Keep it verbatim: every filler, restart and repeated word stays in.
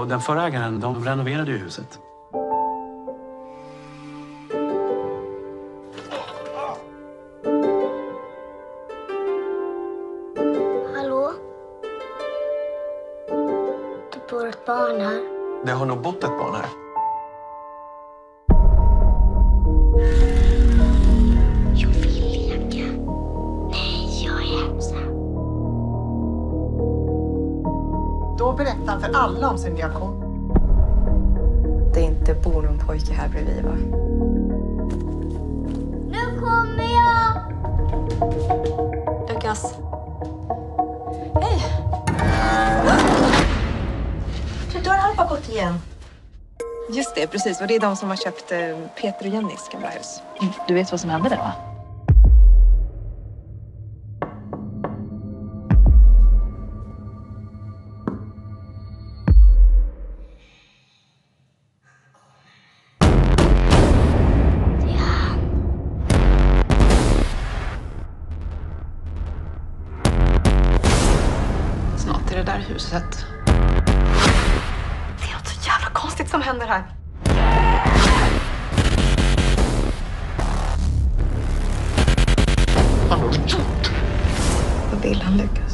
Och den förra ägaren, de renoverade ju huset. Hallå? Det bor ett barn här. Det har nog bott ett barn här. Jag vill leka. Nej, jag är ensam. Då berättar han för alla om sin reaktion. Det inte bor någon pojke här bredvid, va? Nu kommer jag! Lukas. Hej! Du har halva gått igen. Just det, precis. Och det är de som har köpt eh, Peter och Jennys gamla hus. Du vet vad som hände där, va? Snart är det där huset. Det är något så jävla konstigt som händer här. Vad har du gjort? Vad vill han, Lukas?